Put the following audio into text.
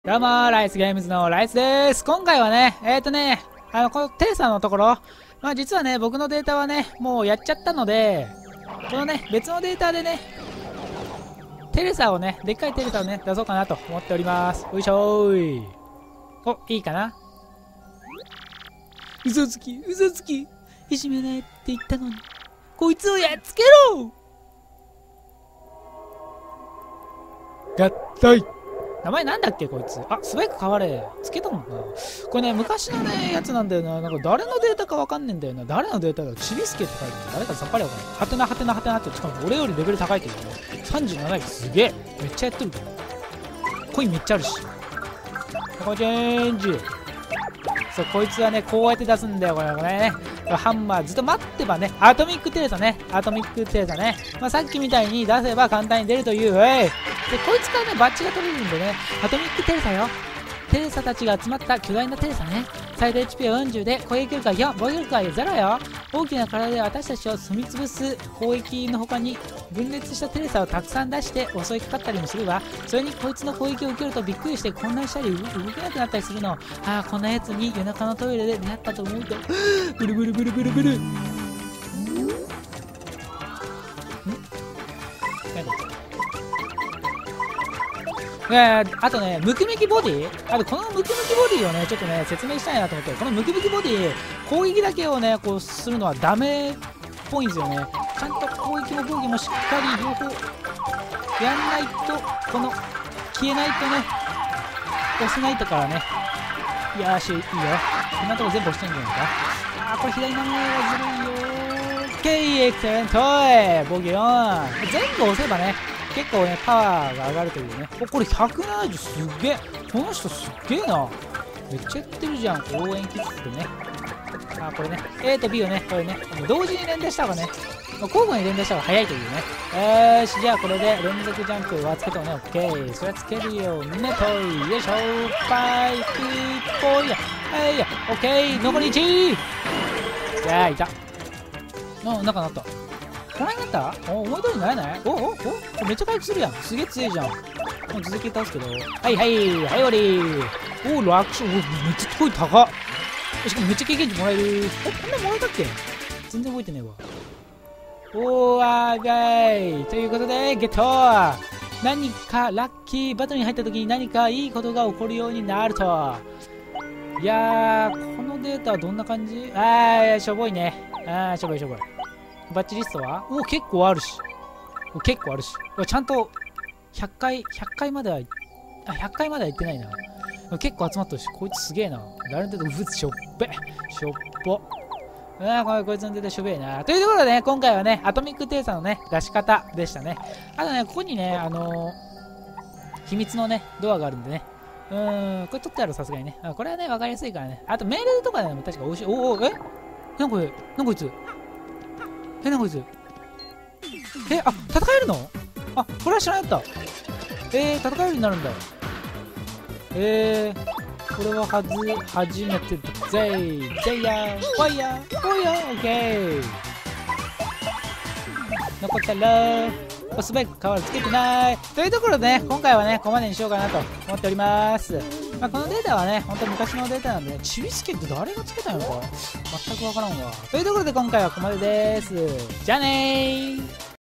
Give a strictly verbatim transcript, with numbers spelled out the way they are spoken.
どうもー、ライスゲームズのライスです。今回はね、えーとね、あの、このテレサのところ、まあ実はね、僕のデータはね、もうやっちゃったので、このね、別のデータでね、テレサをね、でっかいテレサをね、出そうかなと思っております。よいしょーい。お、いいかな。嘘つき、嘘つき。いじめないって言ったのに、こいつをやっつけろ。合体。名前なんだっけこいつ。あ、素早く変われ。つけたのかな。これね、昔のね、やつなんだよな。なんか誰のデータかわかんねえんだよな。誰のデータだチビスケって書いてある。誰かさっぱりわかんない。はてなはてなはてなって、しかも俺よりレベル高いけどね。さんじゅうなないすげえ。めっちゃやってるから。コインめっちゃあるし。こチェンジ。そう、こいつはね、こうやって出すんだよ、これね。ハンマーずっと待ってばね、アトミックテレサね。アトミックテレサね。まあ、さっきみたいに出せば簡単に出るという。えいで、こいつからね、バッジが取れるんでね、アトミックテレサよ。テレサたちが集まった巨大なテレサね。最大 エイチピー はよんじゅうで、攻撃力はよん、防御力はゼロよ。大きな体で私たちを踏み潰す攻撃の他に、分裂したテレサをたくさん出して襲いかかったりもするわ。それにこいつの攻撃を受けるとびっくりして混乱したり動けなくなったりするの。ああ、こんなやつに夜中のトイレで出会ったと思うと、ブルブルブルブルブル。んえー、あとね、ムキムキボディあとこのムキムキボディをね、ちょっとね、説明したいなと思って、このムキムキボディ攻撃だけをね、こうするのはダメっぽいんですよね。ちゃんと攻撃も防御もしっかり両方やんないと、この消えないとね、押せないとからね。よーし、いいよ。こんなとこ全部押してんじゃないか。あー、これ左の前はずるいよー。オッケー、エクセレントー防御よん。全部押せばね、結構ね、パワーが上がるというね。お、これひゃくななじゅうすっげえ。この人すっげえな。めっちゃやってるじゃん。応援キッズでね。あ、これね。A と B をね、これね、同時に連打した方がね、交互に連打した方が早いというね。よーし、じゃあこれで連続ジャンプはつけたのね。オッケー。それはつけるよね、ぽい。よいしょ。パイプぽいや。はいや。オッケー。残りいち。じゃあ、いた。の、中なった。この辺だったお、思い通りにならないおおおめっちゃ回復するやん。すげえ強いじゃん。もう続け倒すけど。はいはい、はい、終わり。おお、楽勝。お、めっちゃ声高っ。しかもめっちゃ経験値もらえる。え、こんなもらえたっけ全然覚えてねえわ。おー、あーがい。ということで、ゲット何かラッキーバトルに入った時に何かいいことが起こるようになると。いやー、このデータはどんな感じあー、しょぼいね。あー、しょぼいしょぼい。バッチリストはお結構あるし。結構あるし。ちゃんとひゃっかい、ひゃっかいまでは、あ、ひゃっかいまでは行ってないな。結構集まったし、こいつすげえな。誰のデータ、うふ、しょっぺ。しょっぽ。ああ、これ、こいつのデータしょべえな。というところでね、今回はね、アトミックテレサのね、出し方でしたね。あとね、ここにね、あのー、秘密のね、ドアがあるんでね。うーん、これ取ってあるさすがにね。あ、これはね、わかりやすいからね。あとメールとかでも確か美味しい。おお、えなんこれ、なんこいつえ、なこいつえ、あ、戦えるのあ、これは知らなかった。えー、戦えるようになるんだ。えー、これははず、初めてだぜい。ぜいやー、ファイヤー、ファイヤー、オッケー。残ったらー、素早く変わるつけてない。というところでね、今回はね、ここまでにしようかなと思っております。まあ、このデータはね、本当に昔のデータなんで、ね、チビスケって誰がつけたのか全くわからんわ。というところで今回はここまでです。じゃあねー。